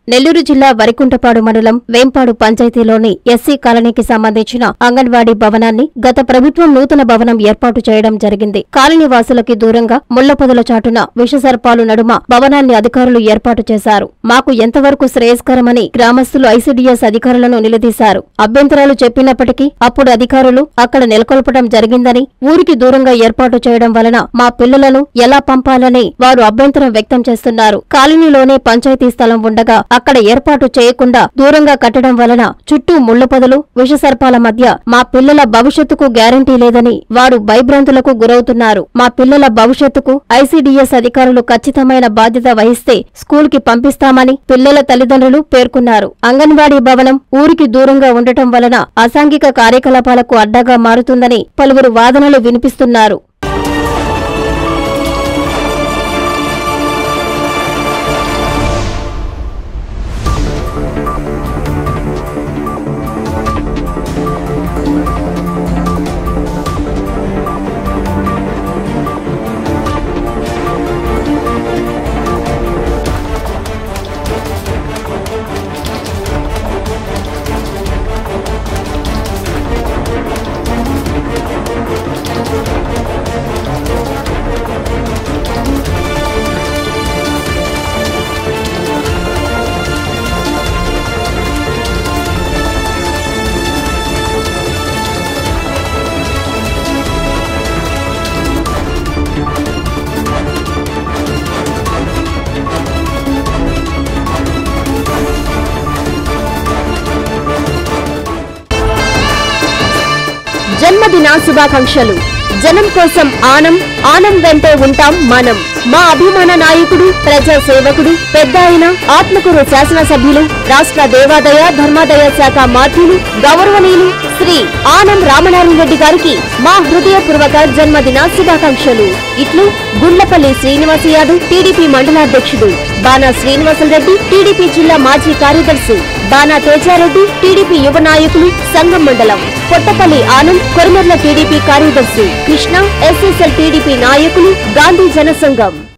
నెల్లూరు జిల్లా వరికుంటపాడు మండలం వేంపాడు పంచాయతీలోని ఎస్సీ కాలనీకి సంబంధించిన అంగన్వాడీ భవనాన్ని గత ప్రభుత్వం నూతన భవనం ఏర్పాటు చేయడం జరిగింది. కాలనీ వాసులకి దూరంగా ముళ్లపొదల చాటున విషసర్పాలు నడుమ భవనాన్ని అధికారులు ఏర్పాటు చేశారు. మాకు ఎంతవరకు శ్రేయస్కరమని గ్రామస్తులు ఐసీడీఎస్ అధికారులను నిలదీశారు. అభ్యంతరాలు చెప్పినప్పటికీ అప్పుడు అధికారులు అక్కడ నెలకొల్పడం జరిగిందని, ఊరికి దూరంగా ఏర్పాటు చేయడం వలన మా పిల్లలను ఎలా పంపాలని వారు అభ్యంతరం వ్యక్తం చేస్తున్నారు. కాలనీలోనే పంచాయతీ స్థలం ఉండగా అక్కడ ఏర్పాటు చేయకుండా దూరంగా కట్టడం వలన చుట్టూ ముళ్లపొదలు, విషసర్పాల మధ్య మా పిల్లల భవిష్యత్తుకు గ్యారంటీ లేదని వారు భయభ్రాంతులకు గురవుతున్నారు. మా పిల్లల భవిష్యత్తుకు ఐసీడీఎస్ అధికారులు ఖచ్చితమైన బాధ్యత వహిస్తే స్కూల్కి పంపిస్తామని పిల్లల తల్లిదండ్రులు పేర్కొన్నారు. అంగన్వాడీ భవనం ఊరికి దూరంగా ఉండటం వలన అసాంఘిక కార్యకలాపాలకు అడ్డాగా మారుతుందని పలువురు వాదనలు వినిపిస్తున్నారు. జన్మదిన శుభాకాంక్షలు. జనం కోసం ఆనం వెంటే ఉంటాం మనం. మా అభిమాన నాయకుడు, ప్రజా సేవకుడు, పెద్ద అయిన ఆత్మకూరు శాసనసభ్యులు, రాష్ట్ర దేవాదాయ ధర్మాదాయ శాఖ మంత్రులు, గౌరవనీయులు శ్రీ ఆనం రామనారాయణ రెడ్డి గారికి మా హృదయపూర్వక జన్మదిన శుభాకాంక్షలు. ఇట్లు గుండ్లపల్లి శ్రీనివాస యాదవ్, టీడీపీ మండలాధ్యక్షుడు, బాణా శ్రీనివాసరెడ్డి, టీడీపీ జిల్లా మాజీ కార్యదర్శి, బాణా తేజారెడ్డి, టీడీపీ యువ నాయకులు, సంఘం మండలం, పొట్టపల్లి ఆనంద్, కొరమర్ల టీడీపీ కార్యదర్శి, కృష్ణ, ఎస్ఎస్ఎల్ టీడీపీ నాయకులు, గాంధీ జనసంఘం.